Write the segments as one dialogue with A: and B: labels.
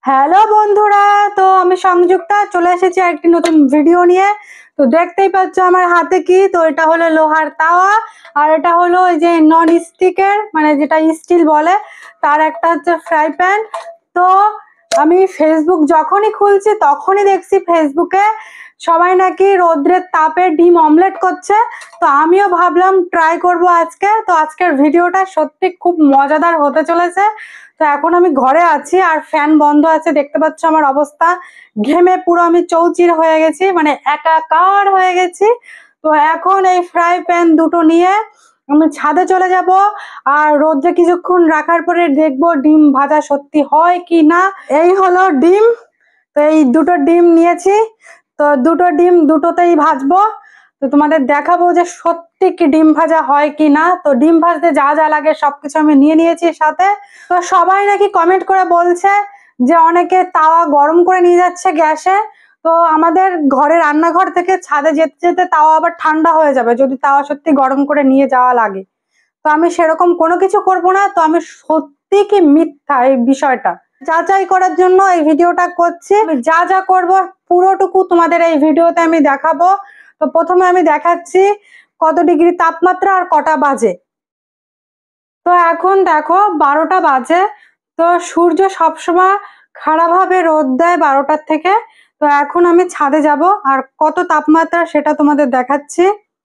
A: Hello বন্ধুরা, তো আমি সংযুক্তা চলে এসেছি একটি নতুন ভিডিও নিয়ে। তো দেখতেই পাচ্ছ আমার হাতে কি, তো এটা হলো লোহার তাওয়া, আর এটা হলো ওই যে নন স্টিকের মানে যেটা স্টিল বলে তার একটা হচ্ছে ফ্রাই প্যান। তো আমি ফেসবুক যখনই খুলছি তখনই দেখছি ফেসবুকে সবাই নাকি রোদ্রের তাপে ডিম অমলেট করছে। তো আমিও ভাবলাম ট্রাই করব আজকে। তো আজকের ভিডিওটা সত্যি খুব মজাদার হতে চলেছে। তো এখন আমি ঘরে আছি আর ফ্যান বন্ধ আছে, দেখতে পাচ্ছ আমার অবস্থা, ঘেমে পুরো আমি চৌচির হয়ে গেছি, মানে একাকার হয়ে গেছি। তো এখন এই ফ্রাই প্যান দুটো নিয়ে আমি ছাদে চলে যাব, আর রোদ্রে কিছুক্ষণ রাখার পরে দেখবো ডিম ভাজা সত্যি হয় কি না। এই হলো ডিম। তো এই দুটো ডিম নিয়েছি, তো দুটো ডিম দুটোতেই ভাজবো। তো তোমাদের দেখাবো যে সত্যি কি ডিম ভাজা হয় কি না। তো ডিম ভাজতে যা যা লাগে সবকিছু আমি নিয়ে নিয়েছি সাথে। তো সবাই নাকি কমেন্ট করে বলছে যে অনেকে তাওয়া গরম করে নিয়ে যাচ্ছে গ্যাসে। তো আমাদের ঘরে রান্নাঘর থেকে ছাদে যেতে যেতে তাওয়া আবার ঠান্ডা হয়ে যাবে যদি তাওয়া সত্যি গরম করে নিয়ে যাওয়া লাগে। তো আমি সেরকম কোনো কিছু করব না। তো আমি সত্যি কি মিথ্যা এই বিষয়টা যাচাই করার জন্য এই ভিডিওটা করছি। আমি যা যা করব পুরোটুকু তোমাদের এই ভিডিওতে আমি দেখাবো। তো প্রথমে আমি দেখাচ্ছি কত ডিগ্রি তাপমাত্রা আর কটা বাজে। তো এখন দেখো 12টা বাজে। তো সূর্য সবসময় খাড়াভাবে রোদ দেয় 12টার থেকে। তো এখন আমি ছাদে যাব আর কত তাপমাত্রা সেটা তোমাদের দেখাচ্ছি।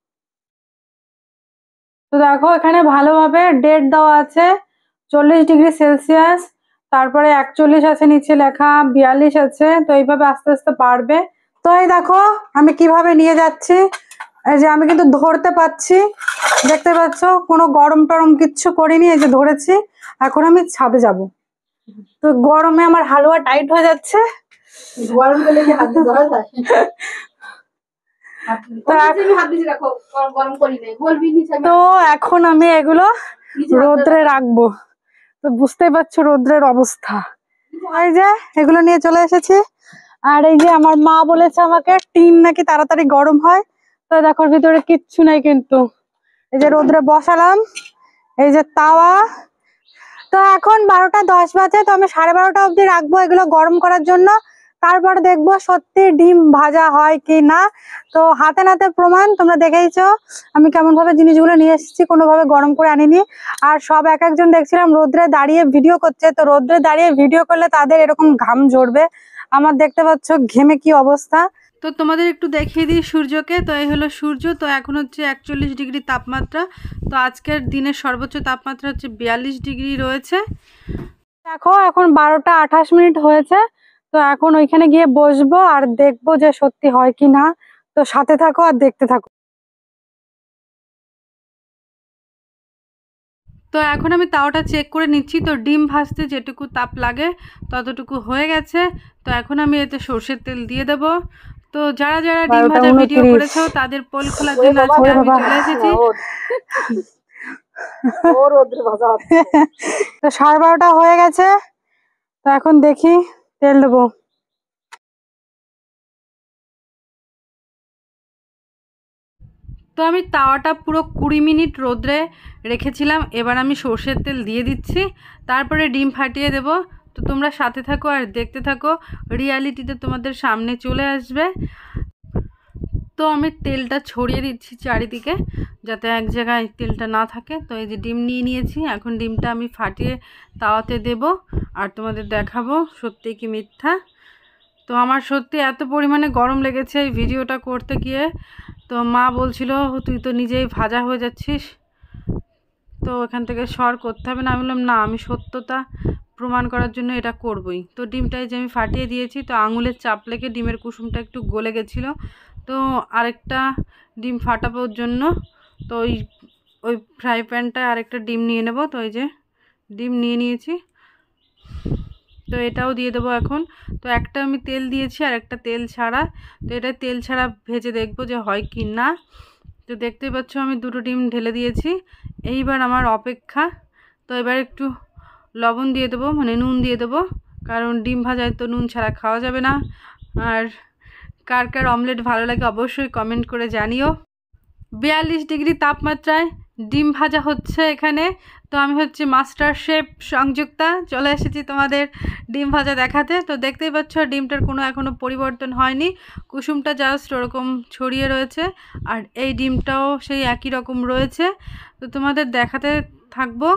A: তো দেখো এখানে ভালোভাবে ডেট দেওয়া আছে 40 ডিগ্রি সেলসিয়াস, তারপরে 41 আছে, নিচে লেখা 42 আছে। তো এইভাবে আস্তে আস্তে বাড়বে। তো এই দেখো আমি কিভাবে নিয়ে যাচ্ছি, এই যে আমি কিন্তু ধরতে পাচ্ছি, দেখতে পাচ্ছ কোনো গরম টরম কিচ্ছু করিনি, এই যে ধরেছি। এখন আমি ছাদে যাব। তো গরমে আমার হালুয়া টাইট হয়ে যাচ্ছে।
B: গরম করলে কি হাত দিয়ে ধরা যায়?
A: তো এখন আমি এগুলো রোদ্রে রাখবো। তো বুঝতেই পারছো রোদ্রের অবস্থা। এই যে এগুলো নিয়ে চলে এসেছি। আর এই যে আমার মা বলেছে আমাকে টিন নাকি তাড়াতাড়ি গরম হয়। তো দেখো ভিতরে কিচ্ছু নাই, কিন্তু এই যে রোদ্রে বসালাম, এই যে তাওয়া। তো এখন 12টা 10 বাজে। তো আমি 12:30 অবধি রাখবো এগুলো গরম করার জন্য। তারপর দেখবো সত্যি ডিম ভাজা হয় কি না। তো হাতে নাতে প্রমাণ তোমরা দেখেইছো আমি কেমন ভাবে জিনিসগুলো নিয়ে এসেছি, কোনোভাবে গরম করে আনিনি। আর সব এক একজন দেখছিলাম রোদ্রে দাঁড়িয়ে ভিডিও করছে। তো রোদ্রে দাঁড়িয়ে ভিডিও করলে তাদের এরকম ঘাম ঝরবে, আমার দেখতে পাচ্ছ ঘেমে কি অবস্থা। তো তোমাদের একটু দেখিয়ে দিই সূর্যকে। তো এই হলো সূর্য। তো এখন হচ্ছে 41 ডিগ্রি তাপমাত্রা। তো আজকের দিনের সর্বোচ্চ তাপমাত্রা হচ্ছে 42 ডিগ্রি রয়েছে। দেখো এখন 12টা 28 হয়েছে। তো এখন ওইখানে গিয়ে বসবো আর দেখবো যে সত্যি হয় কি না। তো সাথে থাকো আর দেখতে থাকো। তো এখন আমি তাওয়াটা চেক করে নিচ্ছি। তো ডিম ভাজতে যেটুকু তাপ লাগে ততটুকু হয়ে গেছে। তো এখন আমি এতে সর্ষের তেল দিয়ে দেব। তো যারা যারা ডিম ভাজা ভিডিও করেছো তাদের পোল খোলার জন্য আজকে আমি চলে এসেছি। তো 12:30 হয়ে গেছে। তো এখন দেখি তেল দেবো। তো আমি তাওয়াটা পুরো 20 মিনিট রোদ্রে রেখেছিলাম। এবার আমি সর্ষের তেল দিয়ে দিচ্ছি, তারপরে ডিম ফাটিয়ে দেব। তো তোমরা সাথে থাকো আর দেখতে থাকো, রিয়ালিটিতে তোমাদের সামনে চলে আসবে। তো আমি তেলটা ছড়িয়ে দিচ্ছি চারিদিকে, যাতে এক জায়গায় তেলটা না থাকে। তো এই যে ডিম নিয়ে নিয়েছি, এখন ডিমটা আমি ফাটিয়ে তাওয়াতে দেব আর তোমাদের দেখাবো সত্যি কি মিথ্যা। তো আমার সত্যি এত পরিমাণে গরম লেগেছে এই ভিডিওটা করতে গিয়ে। তো মা বলছিল তুই তো নিজেই ভাজা হয়ে যাচ্ছিস, তো এখান থেকে সর করতে হবে না। আমি বললাম না, আমি সত্যতা প্রমাণ করার জন্য এটা করবই। তো ডিমটাই যে আমি ফাটিয়ে দিয়েছি, তো আঙুলের চাপ লেগে ডিমের কুসুমটা একটু গলে গেছিলো। তো আরেকটা ডিম ফাটানোর জন্য তো ওই ফ্রাই প্যানটায় আরেকটা ডিম নিয়ে নেব। তো এই যে ডিম নিয়ে নিয়েছি, তো এটাও দিয়ে দেবো এখন। তো একটা আমি তেল দিয়েছি আর একটা তেল ছাড়া। তো এটা তেল ছাড়া ভেজে দেখবো যে হয় কি না। তো দেখতেই পাচ্ছ আমি দুটো ডিম ঢেলে দিয়েছি। এইবার আমার অপেক্ষা। তো এবার একটু লবণ দিয়ে দেবো, মানে নুন দিয়ে দেবো, কারণ ডিম ভাজায় তো নুন ছাড়া খাওয়া যাবে না। আর কার কার অমলেট ভালো লাগে অবশ্যই কমেন্ট করে জানিও। 42 ডিগ্রি তাপমাত্রায় ডিম ভাজা হচ্ছে এখানে। তো আমি হচ্ছে মাস্টার শেফ সংযুক্তা, চলে এসেছি তোমাদের ডিম ভাজা দেখাতে। তো দেখতেই পাচ্ছ ডিমটার কোনো এখনও পরিবর্তন হয়নি, কুসুমটা জাস্ট ওরকম ছড়িয়ে রয়েছে, আর এই ডিমটাও সেই একই রকম রয়েছে। তো তোমাদের দেখাতে থাকবো।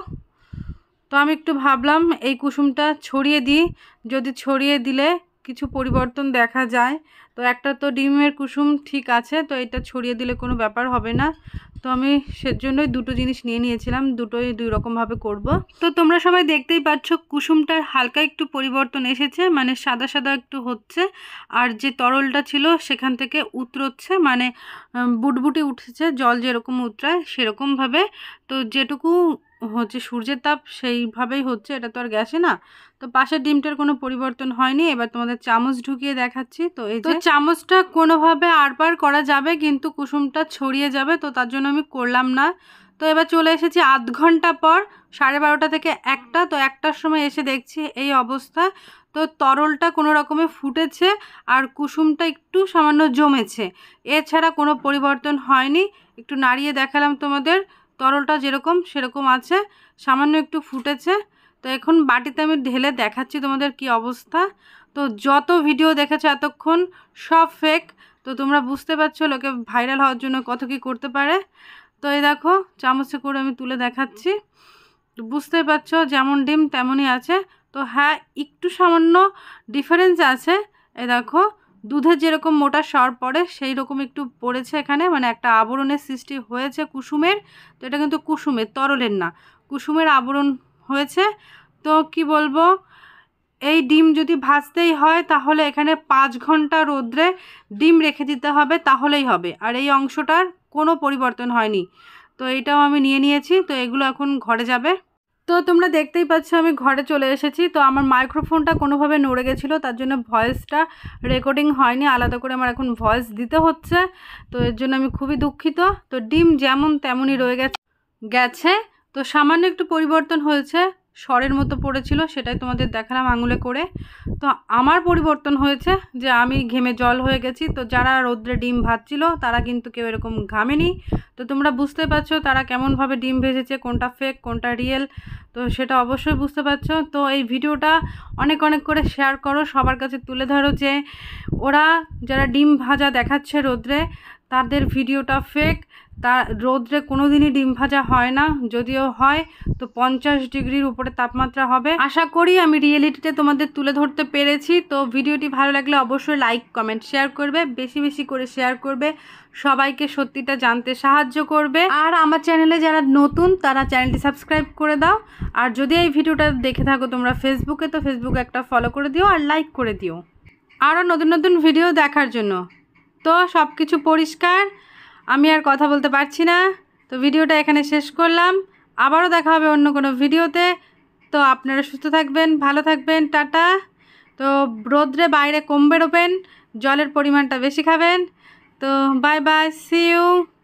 A: তো আমি একটু ভাবলাম এই কুসুমটা ছড়িয়ে দিই, যদি ছড়িয়ে দিলে কিছু পরিবর্তন দেখা যায়। তো একটা তো ডিমের কুসুম ঠিক আছে, তো এটা ছড়িয়ে দিলে কোনো ব্যাপার হবে না। তো আমি সেজন্যই দুটো জিনিস নিয়ে নিয়েছিলাম, দুটোই দুই রকমভাবে করব। তো তোমরা সবাই দেখতেই পাচ্ছ কুসুমটার হালকা একটু পরিবর্তন এসেছে, মানে সাদা সাদা একটু হচ্ছে, আর যে তরলটা ছিল সেখান থেকে উতরোচ্ছে, মানে বুটবুটি উঠেছে, জল যেরকম উতরায় সেরকমভাবে। তো যেটুকু হচ্ছে সূর্যের তাপ সেইভাবেই হচ্ছে, এটা তো আর গ্যাসে না। তো পাশের ডিমটার কোনো পরিবর্তন হয়নি। এবার তোমাদের চামচ ঢুকিয়ে দেখাচ্ছি। তো এই যে চামচটা কোনোভাবে আরপার করা যাবে, কিন্তু কুসুমটা ছড়িয়ে যাবে, তো তার জন্য আমি করলাম না। তো এবার চলে এসেছি আধ ঘন্টা পর, 12:30 থেকে 1টা। তো 1টার সময় এসে দেখছি এই অবস্থা। তো তরলটা কোনো রকমে ফুটেছে, আর কুসুমটা একটু সামান্য জমেছে, এছাড়া কোনো পরিবর্তন হয়নি। একটু নাড়িয়ে দেখালাম তোমাদের, তরলটা যেরকম সেরকম আছে, সামান্য একটু ফুটেছে। তো এখন বাটিতে আমি ঢেলে দেখাচ্ছি তোমাদের কি অবস্থা। তো যত ভিডিও দেখেছো এতক্ষণ সব ফেক। তো তোমরা বুঝতে পারছো লোকে ভাইরাল হওয়ার জন্য কত কি করতে পারে। তো এই দেখো চামচে করে আমি তুলে দেখাচ্ছি। তো বুঝতেই পারছো যেমন ডিম তেমনই আছে। তো হ্যাঁ, একটু সামান্য ডিফারেন্স আছে। এই দেখো দুধের যেরকম মোটা সর পড়ে সেই রকম একটু পড়েছে এখানে, মানে একটা আবরণের সৃষ্টি হয়েছে কুসুমের। তো এটা কিন্তু কুসুমের, তরলের না, কুসুমের আবরণ হয়েছে। তো কি বলবো, এই ডিম যদি ভাজতেই হয় তাহলে এখানে 5 ঘন্টা রোদ্রে ডিম রেখে দিতে হবে, তাহলেই হবে। আর এই অংশটার কোনো পরিবর্তন হয়নি। তো এইটাও আমি নিয়ে নিয়েছি। তো এগুলো এখন ঘরে যাবে। তো তোমরা দেখতেই পাচ্ছ আমি ঘরে চলে এসেছি। তো আমার মাইক্রোফোনটা কোনোভাবে নড়ে গেছিলো, তার জন্য ভয়েসটা রেকর্ডিং হয়নি, আলাদা করে আমার এখন ভয়েস দিতে হচ্ছে। তো এর জন্য আমি খুবই দুঃখিত। তো ডিম যেমন তেমনই রয়ে গেছে। তো সামান্য একটু পরিবর্তন হয়েছে, স্বরের মতো পড়েছিল, সেটাই তোমাদের দেখালাম আঙুলে করে। তো আমার পরিবর্তন হয়েছে যে আমি ঘেমে জল হয়ে গেছি। তো যারা রোদ্রে ডিম ভাজছিল তারা কিন্তু কেউ এরকম ঘামেনি। তো তোমরা বুঝতে পারছো তারা কেমনভাবে ডিম ভেজেছে, কোনটা ফেক কোনটা রিয়েল, তো সেটা অবশ্যই বুঝতে পারছো। তো এই ভিডিওটা অনেক অনেক করে শেয়ার করো, সবার কাছে তুলে ধরো যে ওরা যারা ডিম ভাজা দেখাচ্ছে রোদ্রে, তাদের ভিডিওটা ফেক। তা রোদ্রে কোনো দিনই ডিম ভাজা হয় না, যদিও হয় তো 50 ডিগ্রির উপরে তাপমাত্রা হবে। আশা করি আমি রিয়েলিটিতে তোমাদের তুলে ধরতে পেরেছি। তো ভিডিওটি ভালো লাগলে অবশ্যই লাইক কমেন্ট শেয়ার করবে, বেশি বেশি করে শেয়ার করবে, সবাইকে সত্যিটা জানতে সাহায্য করবে। আর আমার চ্যানেলে যারা নতুন তারা চ্যানেলটি সাবস্ক্রাইব করে দাও। আর যদি এই ভিডিওটা দেখে থাকো তোমরা ফেসবুকে, তো ফেসবুকে একটা ফলো করে দিও আর লাইক করে দিও আরও নতুন নতুন ভিডিও দেখার জন্য। তো সব কিছু পরিষ্কার, আমি আর কথা বলতে পারছি না। তো ভিডিওটা এখানে শেষ করলাম, আবারও দেখা হবে অন্য কোনো ভিডিওতে। তো আপনারা সুস্থ থাকবেন, ভালো থাকবেন, টাটা। তো রোদ্রে বাইরে কম বেরোবেন, জলের পরিমাণটা বেশি খাবেন। তো বাই বাই, সি ইউ।